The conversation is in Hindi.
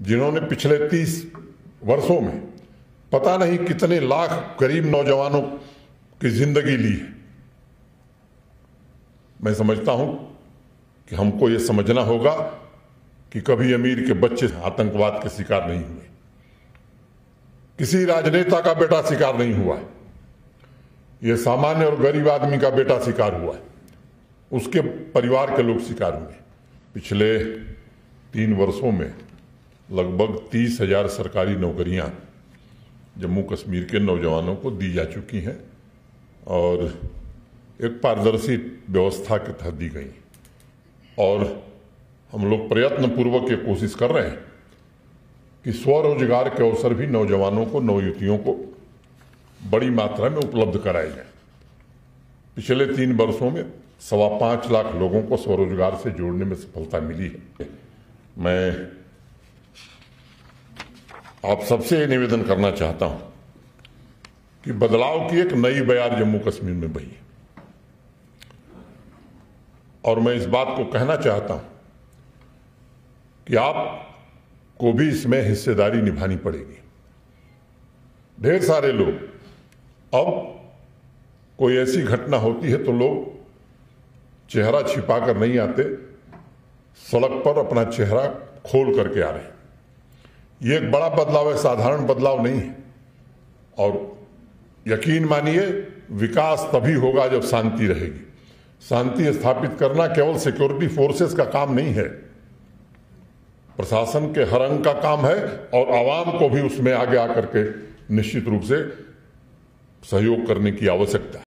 जिन्होंने पिछले 30 वर्षों में पता नहीं कितने लाख गरीब नौजवानों की जिंदगी ली है। मैं समझता हूं कि हमको यह समझना होगा कि कभी अमीर के बच्चे आतंकवाद के शिकार नहीं हुए, किसी राजनेता का बेटा शिकार नहीं हुआ है, यह सामान्य और गरीब आदमी का बेटा शिकार हुआ है, उसके परिवार के लोग शिकार हुए। पिछले 3 वर्षों में लगभग 30,000 सरकारी नौकरियां जम्मू कश्मीर के नौजवानों को दी जा चुकी हैं और एक पारदर्शी व्यवस्था के तहत दी गई। और हम लोग प्रयत्न पूर्वक ये कोशिश कर रहे हैं कि स्वरोजगार के अवसर भी नौजवानों को, नवयुवतियों को बड़ी मात्रा में उपलब्ध कराए जाए। पिछले 3 वर्षों में 5.25 लाख लोगों को स्वरोजगार से जोड़ने में सफलता मिली है। मैं आप सबसे निवेदन करना चाहता हूं कि बदलाव की एक नई बयार जम्मू कश्मीर में बही है और मैं इस बात को कहना चाहता हूं कि आपको भी इसमें हिस्सेदारी निभानी पड़ेगी। ढेर सारे लोग, अब कोई ऐसी घटना होती है तो लोग चेहरा छिपाकर नहीं आते, सड़क पर अपना चेहरा खोल करके आ रहे हैं। ये एक बड़ा बदलाव है, साधारण बदलाव नहीं है। और यकीन मानिए, विकास तभी होगा जब शांति रहेगी। शांति स्थापित करना केवल सिक्योरिटी फोर्सेस का काम नहीं है, प्रशासन के हर अंग का काम है और आवाम को भी उसमें आगे आकर के निश्चित रूप से सहयोग करने की आवश्यकता है।